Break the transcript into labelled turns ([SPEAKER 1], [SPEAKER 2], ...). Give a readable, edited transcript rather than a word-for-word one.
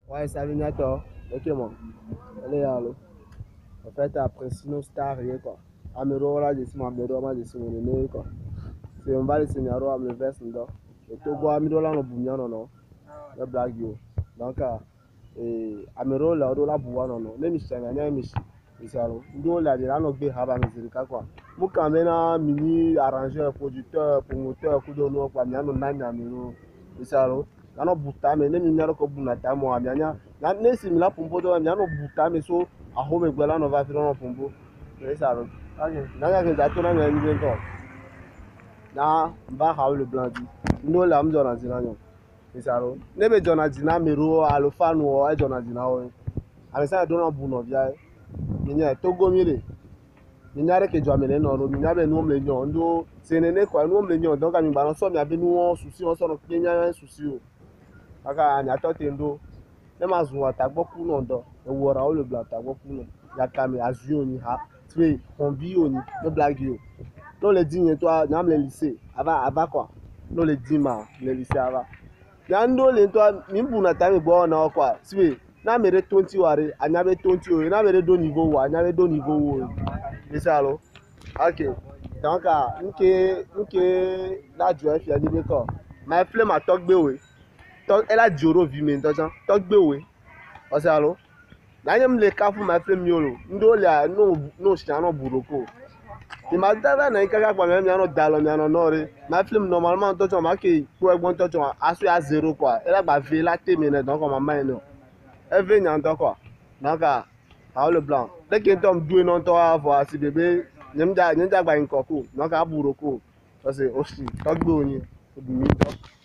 [SPEAKER 1] Ouais, salut Niato. Ok, moi. Allez, allô. En fait, après, sinon, c'est rien, quoi. Amero, là, je suis Amero, moi, je suis mon aîné, quoi. C'est un bal de Seigneur, à me verse, non. Et tout, quoi, Amero, là, on bougnon, non, non. Le blague, yo. Donc, Amero, là, on la boua, non, non. Même si c'est un ami, c'est alors. Nous, là, là, on peut avoir un zéro, quoi. Moi, quand même, mini arrangeur, producteur, promoteur, coup de nous, quoi, bien, on a un Amero. C'est alors. Nano butame ne minyaro ko bunata mo amyanya na ne simila pombo do amyano butame so a home gwela no va firo no pombo saro okay na ga ga to na ngani ben ko na mba ha le blanc di no la mzo na zinanyo saro ne be jona zina mero alofanu o e jona zina o amesa do na bu no bia minya to gomire minyare ke jwamele no ro minyabe no mle nyo ndo senene kwa no mle nyo donc ami ba no so mi abi no susi on so no kenya susi o aka ni atɔte ndo ne ma zun wa tagbɔ kuno dɔ ewɔra wo le bla tagbɔ kuno yakame azu oni ha tue kɔnbi oni ne blagi o n'o le di nye tɔa nyam le lycée ava quoi n'o le di ma le lycée ava ya ndo le tɔa mi bu na ta mi gbɔ na quoi tue n'a me de tonti ware anya be tonti o n'a me de do niveau wa anya be do niveau wo c'est ça lo ok donc nke la jɔ fi ani be ko my flame a tɔgbe we ela joro vi me ntojan togbe we o se alo na nyem le kafu ma fe mi olo ndo le no sha no buroko ti ma dada na ika ka pa me mi ano dalo mi ano nore ma film normalement ntojan ma ke ko egbon ntojan asu ya zero quoi ela gba ve la te mi ne donc ma ma no e ve nya nto quoi donc a le blanc dès que tom doué non to avoir si bébé nyem ja gba nkoku donc a buroko parce que aussi togbe oni